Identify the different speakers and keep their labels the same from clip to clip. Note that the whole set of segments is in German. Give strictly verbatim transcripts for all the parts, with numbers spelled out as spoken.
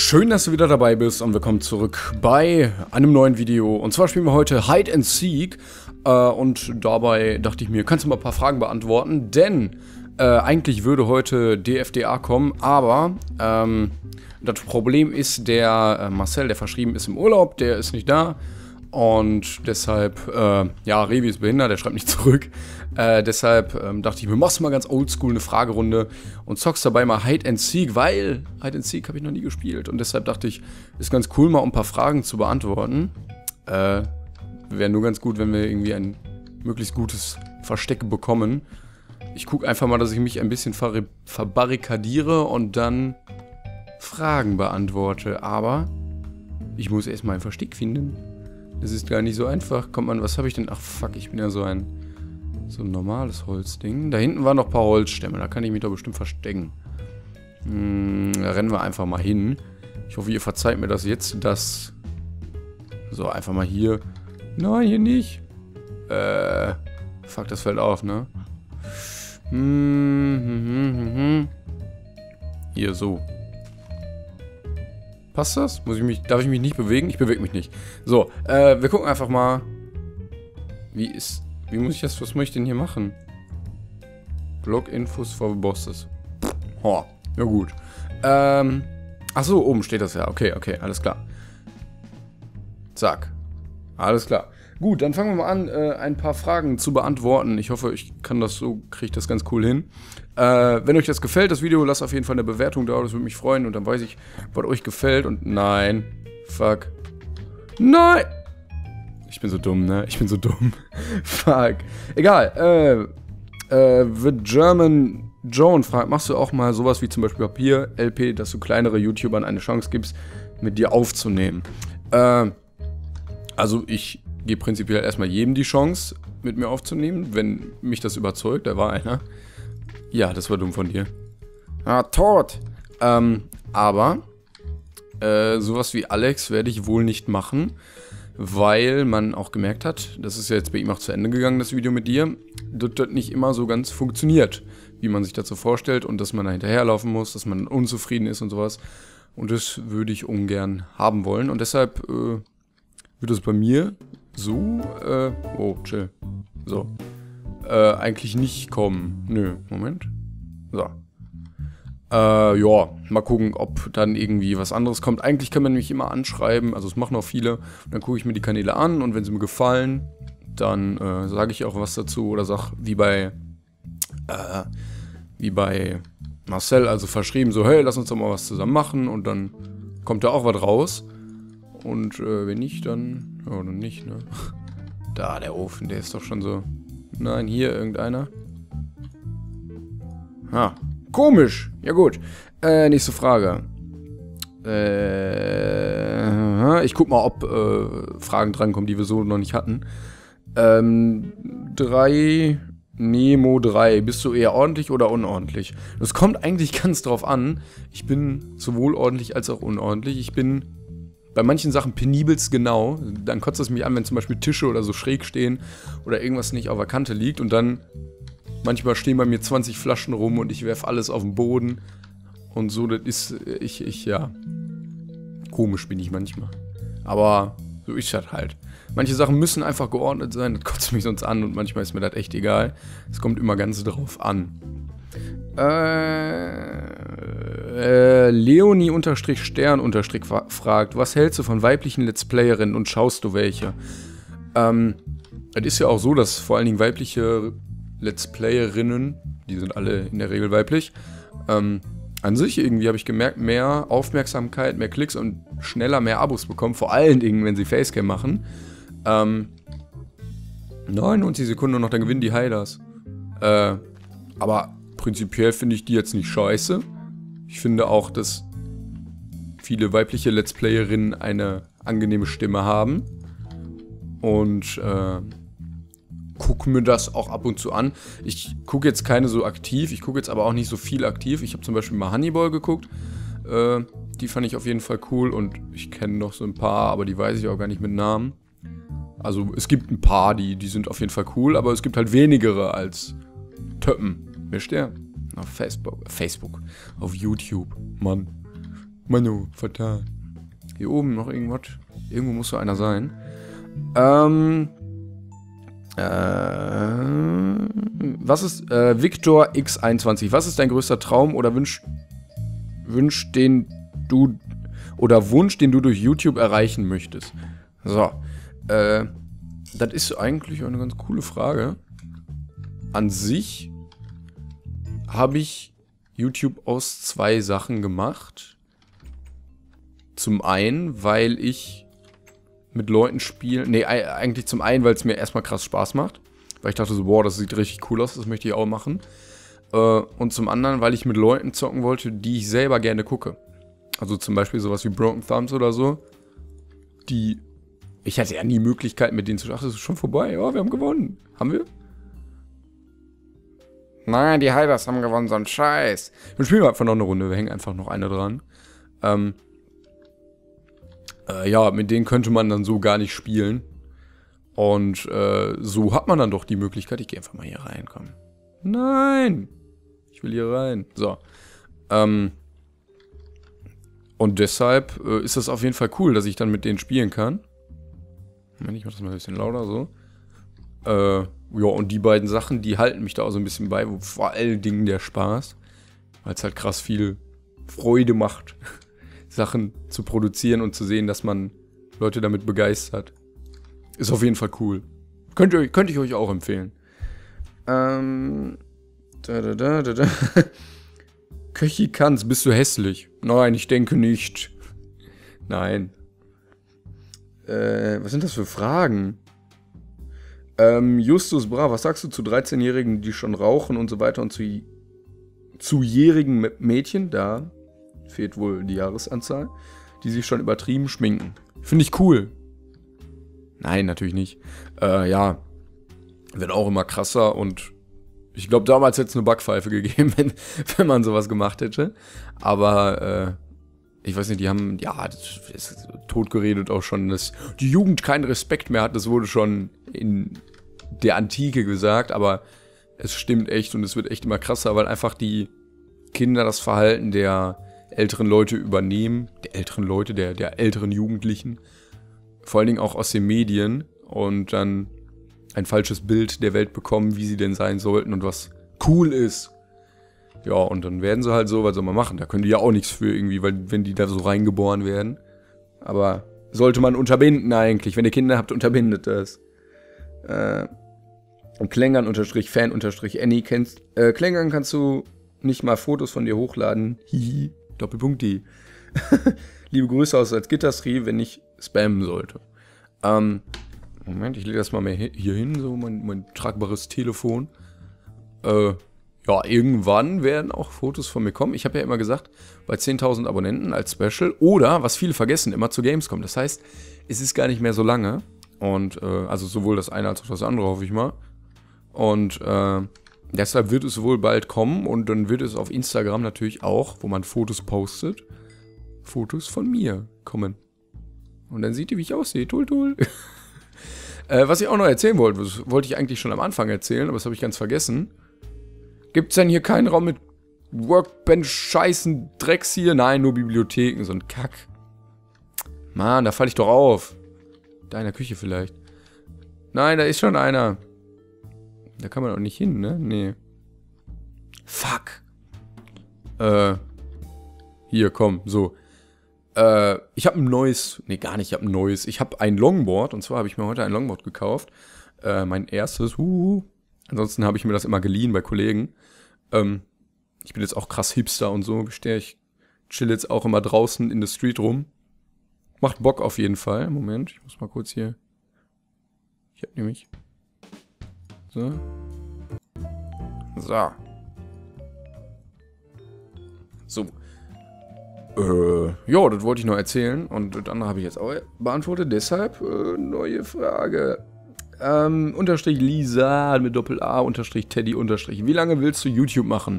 Speaker 1: Schön, dass du wieder dabei bist und willkommen zurück bei einem neuen Video. Und zwar spielen wir heute Hide and Seek äh, und dabei dachte ich mir, kannst du mal ein paar Fragen beantworten, denn äh, eigentlich würde heute D F D A kommen, aber ähm, das Problem ist, der äh, Marcel, der verschrieben ist im Urlaub, der ist nicht da. Und deshalb, äh, ja, Revi ist behindert, der schreibt nicht zurück. Äh, deshalb ähm, dachte ich mir, machst du mal ganz oldschool eine Fragerunde und zockst dabei mal Hide and Seek, weil Hide and Seek habe ich noch nie gespielt. Und deshalb dachte ich, ist ganz cool, mal ein paar Fragen zu beantworten. Äh, wäre nur ganz gut, wenn wir irgendwie ein möglichst gutes Versteck bekommen. Ich gucke einfach mal, dass ich mich ein bisschen ver verbarrikadiere und dann Fragen beantworte. Aber ich muss erstmal ein Versteck finden. Das ist gar nicht so einfach. Kommt man, was habe ich denn? Ach fuck, ich bin ja so ein so ein normales Holzding. Da hinten waren noch ein paar Holzstämme, da kann ich mich doch bestimmt verstecken. Hm, da rennen wir einfach mal hin. Ich hoffe, ihr verzeiht mir das jetzt, dass... So, einfach mal hier. Nein, hier nicht. Äh, fuck, das fällt auf, ne? Hm, hm, hm, hm, hm. Hier, so. Passt das? Muss ich mich, darf ich mich nicht bewegen? Ich bewege mich nicht. So, äh, wir gucken einfach mal. Wie ist... Wie muss ich das... Was muss ich denn hier machen? Blog-Infos for Bosses. Oh, ja gut. Ähm... Achso, oben steht das ja. Okay, okay, alles klar. Zack. Alles klar. Gut, dann fangen wir mal an, äh, ein paar Fragen zu beantworten. Ich hoffe, ich kann das so... Kriege ich das ganz cool hin. Äh, wenn euch das gefällt, das Video, lasst auf jeden Fall eine Bewertung da. Das würde mich freuen. Und dann weiß ich, was euch gefällt. Und nein. Fuck. Nein! Ich bin so dumm, ne? Ich bin so dumm. Fuck. Egal. Äh, äh, The German Joan fragt, machst du auch mal sowas wie zum Beispiel Papier, L P, dass du kleinere YouTubern eine Chance gibst, mit dir aufzunehmen? Äh, also ich gebe prinzipiell erstmal jedem die Chance, mit mir aufzunehmen, wenn mich das überzeugt. Da war einer. Ja, das war dumm von dir. Ah, tot. Ähm, aber äh, sowas wie Alex werde ich wohl nicht machen, weil man auch gemerkt hat, das ist ja jetzt bei ihm auch zu Ende gegangen, das Video mit dir, dass das nicht immer so ganz funktioniert, wie man sich das so vorstellt und dass man da hinterherlaufen muss, dass man unzufrieden ist und sowas. Und das würde ich ungern haben wollen und deshalb äh, wird es bei mir so, äh, oh, chill, so, äh, eigentlich nicht kommen. Nö, Moment. So. Äh, ja, mal gucken, ob dann irgendwie was anderes kommt. Eigentlich kann man mich immer anschreiben, also es machen auch viele. Dann gucke ich mir die Kanäle an und wenn sie mir gefallen, dann äh, sage ich auch was dazu oder sag, wie bei, äh, wie bei Marcel, also verschrieben, so, hey, lass uns doch mal was zusammen machen und dann kommt da auch was raus. Und äh, wenn nicht, dann, ja, dann nicht, ne? Da, der Ofen, der ist doch schon so, nein, hier irgendeiner. Ha. Komisch. Ja gut. Äh, nächste Frage. Äh, ich guck mal, ob äh, Fragen drankommen, die wir so noch nicht hatten. Ähm, drei, Nemo drei. Bist du eher ordentlich oder unordentlich? Das kommt eigentlich ganz drauf an. Ich bin sowohl ordentlich als auch unordentlich. Ich bin bei manchen Sachen penibelst genau. Dann kotzt es mich an, wenn zum Beispiel Tische oder so schräg stehen oder irgendwas nicht auf der Kante liegt und dann... Manchmal stehen bei mir zwanzig Flaschen rum und ich werfe alles auf den Boden. Und so, das ist, ich, ich, ja. Komisch bin ich manchmal. Aber so ist das halt. Manche Sachen müssen einfach geordnet sein, das kotzt mich sonst an und manchmal ist mir das echt egal. Es kommt immer ganz drauf an. Äh, äh Leonie-Stern- fragt, was hältst du von weiblichen Let's Playerinnen und schaust du welche? Ähm, es ist ja auch so, dass vor allen Dingen weibliche Let's Playerinnen, die sind alle in der Regel weiblich, ähm, an sich irgendwie habe ich gemerkt, mehr Aufmerksamkeit, mehr Klicks und schneller mehr Abos bekommen, vor allen Dingen, wenn sie Facecam machen. Ähm, neunundneunzig Sekunden und noch, dann gewinnen die Heilers. Äh, aber prinzipiell finde ich die jetzt nicht scheiße. Ich finde auch, dass viele weibliche Let's Playerinnen eine angenehme Stimme haben. Und, äh, gucke mir das auch ab und zu an. Ich gucke jetzt keine so aktiv, ich gucke jetzt aber auch nicht so viel aktiv. Ich habe zum Beispiel mal Honeyball geguckt. Äh, die fand ich auf jeden Fall cool und ich kenne noch so ein paar, aber die weiß ich auch gar nicht mit Namen. Also es gibt ein paar, die, die sind auf jeden Fall cool, aber es gibt halt wenigere als Töppen. Wisst ihr? Auf Facebook, Facebook, auf YouTube, Mann. Manu, fatal. Hier oben noch irgendwas. Irgendwo muss so einer sein. Ähm. Äh. Was ist. Äh, Victor X einundzwanzig. Was ist dein größter Traum oder Wunsch. Wunsch, den du. Oder Wunsch, den du durch YouTube erreichen möchtest? So. Äh. Das ist eigentlich eine ganz coole Frage. An sich habe ich YouTube aus zwei Sachen gemacht. Zum einen, weil ich mit Leuten spiele. Ne, eigentlich zum einen, weil es mir erstmal krass Spaß macht. Weil ich dachte so, boah, das sieht richtig cool aus, das möchte ich auch machen. Äh, und zum anderen, weil ich mit Leuten zocken wollte, die ich selber gerne gucke. Also zum Beispiel sowas wie Broken Thumbs oder so. Die. Ich hatte ja nie Möglichkeit, mit denen zu. Ach, das ist schon vorbei. Ja, wir haben gewonnen. Haben wir? Nein, die Hiders haben gewonnen, so ein Scheiß. Wir spielen einfach noch eine Runde. Wir hängen einfach noch eine dran. Ähm. Äh, ja, mit denen könnte man dann so gar nicht spielen. Und äh, so hat man dann doch die Möglichkeit. Ich gehe einfach mal hier rein, komm. Nein! Ich will hier rein. So. Ähm. Und deshalb äh, ist das auf jeden Fall cool, dass ich dann mit denen spielen kann. Moment, ich mach das mal ein bisschen lauter so. Äh, ja, und die beiden Sachen, die halten mich da auch so ein bisschen bei. Vor allen Dingen der Spaß. Weil es halt krass viel Freude macht, Sachen zu produzieren und zu sehen, dass man Leute damit begeistert. Ist auf jeden Fall cool. Könnt ihr, könnte ich euch auch empfehlen. Ähm. Da, da, da, da, da. Köchi kann's, bist du hässlich? Nein, ich denke nicht. Nein. Äh, was sind das für Fragen? Ähm, Justus Bra, was sagst du zu dreizehnjährigen, die schon rauchen und so weiter und zu, zu jährigen Mädchen, da fehlt wohl die Jahresanzahl, die sich schon übertrieben schminken? Finde ich cool. Nein, natürlich nicht. Äh, ja, wird auch immer krasser und ich glaube, damals hätte es eine Backpfeife gegeben, wenn, wenn man sowas gemacht hätte. Aber, äh, ich weiß nicht, die haben, ja, das ist totgeredet auch schon, dass die Jugend keinen Respekt mehr hat. Das wurde schon in der Antike gesagt, aber es stimmt echt und es wird echt immer krasser, weil einfach die Kinder das Verhalten der älteren Leute übernehmen. Der älteren Leute, der, der älteren Jugendlichen. Vor allen Dingen auch aus den Medien und dann ein falsches Bild der Welt bekommen, wie sie denn sein sollten und was cool ist. Ja, und dann werden sie halt so, was soll man machen? Da können die ja auch nichts für irgendwie, weil wenn die da so reingeboren werden. Aber sollte man unterbinden eigentlich. Wenn ihr Kinder habt, unterbindet das. Äh, und Klängern unterstrich Fan unterstrich Annie kennst. Äh, Klängern kannst du nicht mal Fotos von dir hochladen. Hihi. Doppelpunkt die. Liebe Grüße aus als Gitterstri, wenn ich spammen sollte. Ähm, Moment, ich lege das mal mehr hier hin, so mein, mein tragbares Telefon. Äh, ja, irgendwann werden auch Fotos von mir kommen. Ich habe ja immer gesagt, bei zehntausend Abonnenten als Special oder, was viele vergessen, immer zu Gamescom. Das heißt, es ist gar nicht mehr so lange. Und, äh, also sowohl das eine als auch das andere, hoffe ich mal. Und, äh, deshalb wird es wohl bald kommen und dann wird es auf Instagram natürlich auch, wo man Fotos postet, Fotos von mir kommen. Und dann seht ihr, wie ich aussehe. Toll, toll. äh, was ich auch noch erzählen wollte, das wollte ich eigentlich schon am Anfang erzählen, aber das habe ich ganz vergessen. Gibt's denn hier keinen Raum mit Workbench-Scheißen, Drecks hier? Nein, nur Bibliotheken, so ein Kack. Mann, da falle ich doch auf. Da in der Küche vielleicht. Nein, da ist schon einer. Da kann man auch nicht hin, ne? Nee. Fuck. Äh. Hier, komm, so. Äh, ich habe ein neues, nee, gar nicht, ich habe ein neues. Ich habe ein Longboard, und zwar habe ich mir heute ein Longboard gekauft. Äh, mein erstes, uh. Ansonsten habe ich mir das immer geliehen bei Kollegen. Ähm, ich bin jetzt auch krass Hipster und so. Ich chill jetzt auch immer draußen in der Street rum. Macht Bock auf jeden Fall. Moment, ich muss mal kurz hier. Ich hab nämlich. So. So. So. Äh, ja, das wollte ich noch erzählen. Und das andere habe ich jetzt auch beantwortet. Deshalb, äh, neue Frage. Ähm, unterstrich Lisa mit Doppel-A, unterstrich Teddy, unterstrich. Wie lange willst du YouTube machen?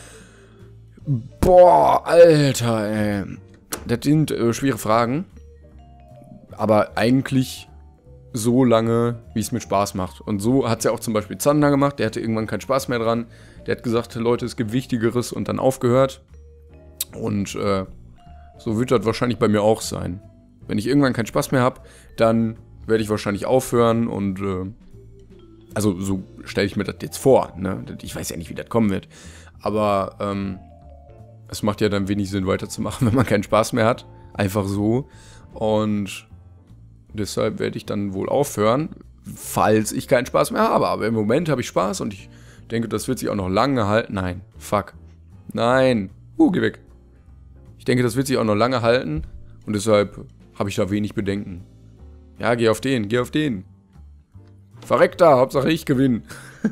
Speaker 1: Boah, Alter, ey. Das sind äh, schwere Fragen. Aber eigentlich so lange, wie es mir Spaß macht. Und so hat es ja auch zum Beispiel Zander gemacht. Der hatte irgendwann keinen Spaß mehr dran. Der hat gesagt, Leute, es gibt Wichtigeres und dann aufgehört. Und äh, So wird das wahrscheinlich bei mir auch sein. Wenn ich irgendwann keinen Spaß mehr habe, dann werde ich wahrscheinlich aufhören und, äh, also so stelle ich mir das jetzt vor, ne? Ich weiß ja nicht, wie das kommen wird. Aber, ähm, es macht ja dann wenig Sinn weiterzumachen, wenn man keinen Spaß mehr hat. Einfach so. Und deshalb werde ich dann wohl aufhören, falls ich keinen Spaß mehr habe. Aber im Moment habe ich Spaß und ich denke, das wird sich auch noch lange halten. Nein, fuck. Nein. Uh, geh weg. Ich denke, das wird sich auch noch lange halten. Und deshalb habe ich da wenig Bedenken. Ja, geh auf den, geh auf den. Verreck da, Hauptsache ich gewinne.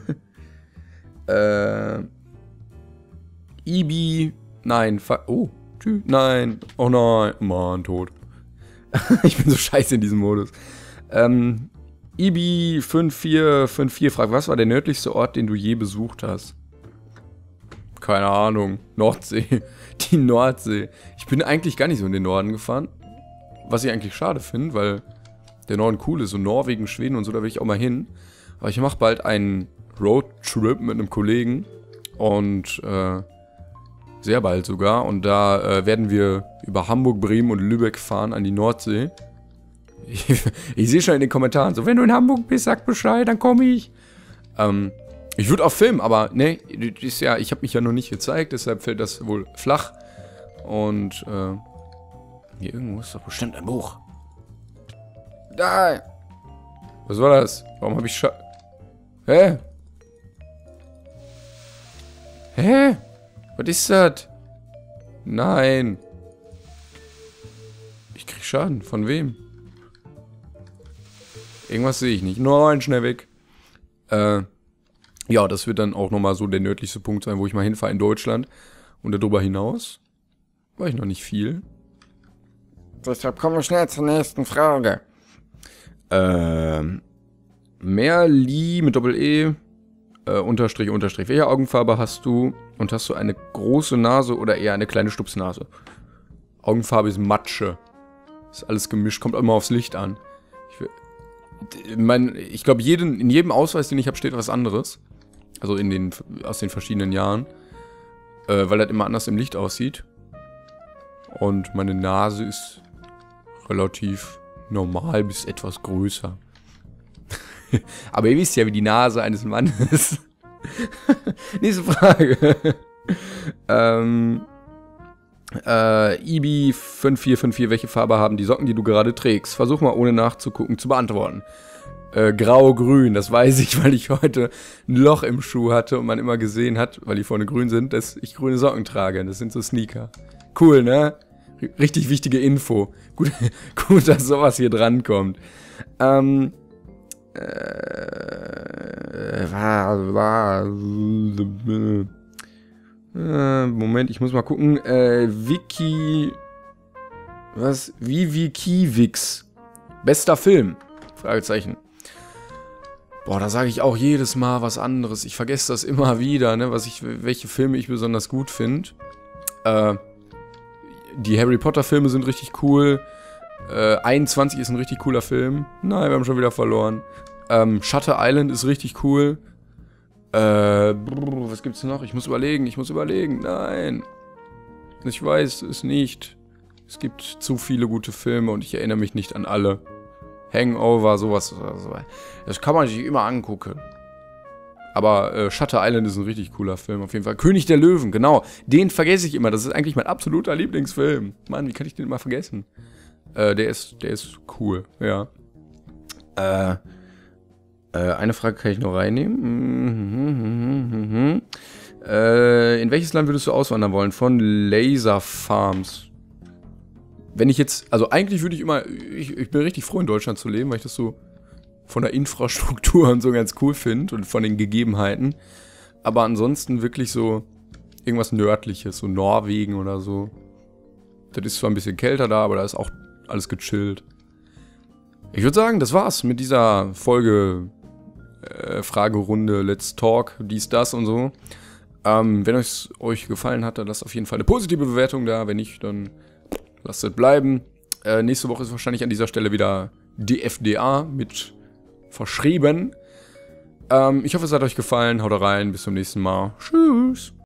Speaker 1: äh. Ibi. Nein, fuck. Oh, tschüss. Nein. Oh nein. Mann, tot. Ich bin so scheiße in diesem Modus. Ähm. Ibi fünf vier fünf vier fragt, was war der nördlichste Ort, den du je besucht hast? Keine Ahnung. Nordsee. Die Nordsee. Ich bin eigentlich gar nicht so in den Norden gefahren. Was ich eigentlich schade finde, weil der Norden cool ist. So Norwegen, Schweden und so, da will ich auch mal hin. Aber ich mache bald einen Roadtrip mit einem Kollegen. Und, äh, sehr bald sogar. Und da äh, werden wir über Hamburg, Bremen und Lübeck fahren an die Nordsee. Ich, ich sehe schon in den Kommentaren so, wenn du in Hamburg bist, sag Bescheid, dann komme ich. Ähm, ich würde auch filmen, aber ne, ist ja, ich habe mich ja noch nicht gezeigt, deshalb fällt das wohl flach. Und, äh, hier irgendwo ist doch bestimmt ein Buch. Da! Was war das? Warum habe ich Scha... Hä? Hä? Was ist das? Nein. Ich krieg Schaden. Von wem? Irgendwas sehe ich nicht. Nein, schnell weg. Äh, ja, das wird dann auch nochmal so der nördlichste Punkt sein, wo ich mal hinfahre in Deutschland. Und darüber hinaus war ich noch nicht viel. Deshalb kommen wir schnell zur nächsten Frage. Ähm, Merli mit Doppel-E, äh, Unterstrich, Unterstrich. Welche Augenfarbe hast du? Und hast du eine große Nase oder eher eine kleine Stupsnase? Augenfarbe ist Matsche. Ist alles gemischt, kommt immer aufs Licht an. Ich, mein, ich glaube, in jedem Ausweis, den ich habe, steht was anderes. Also in den, aus den verschiedenen Jahren. Äh, weil das immer anders im Licht aussieht. Und meine Nase ist relativ normal bis etwas größer. Aber ihr wisst ja, wie die Nase eines Mannes ist. Nächste Frage. ähm, äh, Ibi fünf vier fünf vier, welche Farbe haben die Socken, die du gerade trägst? Versuch mal ohne nachzugucken zu beantworten. Äh, grau-grün, das weiß ich, weil ich heute ein Loch im Schuh hatte und man immer gesehen hat, weil die vorne grün sind, dass ich grüne Socken trage. Das sind so Sneaker. Cool, ne? Richtig wichtige Info. Gut, gut, dass sowas hier drankommt. Ähm, Äh, Moment, ich muss mal gucken. Äh, Wiki. Was? Vivi Kiwix. Bester Film? Fragezeichen. Boah, da sage ich auch jedes Mal was anderes. Ich vergesse das immer wieder, ne, was ich, welche Filme ich besonders gut finde. Äh, die Harry Potter Filme sind richtig cool. Äh, einundzwanzig ist ein richtig cooler Film. Nein, wir haben schon wieder verloren. Ähm, Shutter Island ist richtig cool. Äh, brr, was gibt's noch? Ich muss überlegen, ich muss überlegen. Nein. Ich weiß es nicht. Es gibt zu viele gute Filme und ich erinnere mich nicht an alle. Hangover, sowas. Das kann man sich immer angucken. Aber äh, Shutter Island ist ein richtig cooler Film, auf jeden Fall. König der Löwen, genau. Den vergesse ich immer. Das ist eigentlich mein absoluter Lieblingsfilm. Mann, wie kann ich den immer vergessen? Äh, der ist, der ist cool, ja. Äh, äh, eine Frage kann ich noch reinnehmen. Mhm, äh, in welches Land würdest du auswandern wollen? Von Laser Farms. Wenn ich jetzt, also eigentlich würde ich immer, ich, ich bin richtig froh in Deutschland zu leben, weil ich das so von der Infrastruktur und so ganz cool finde und von den Gegebenheiten. Aber ansonsten wirklich so irgendwas Nördliches, so Norwegen oder so. Das ist zwar ein bisschen kälter da, aber da ist auch alles gechillt. Ich würde sagen, das war's mit dieser Folge äh, Fragerunde, Let's Talk, dies, das und so. Ähm, wenn es euch gefallen hat, dann lasst auf jeden Fall eine positive Bewertung da. Wenn nicht, dann lasst es bleiben. Äh, nächste Woche ist wahrscheinlich an dieser Stelle wieder D F D A mit verschrieben. Ähm, ich hoffe, es hat euch gefallen. Haut rein, bis zum nächsten Mal. Tschüss.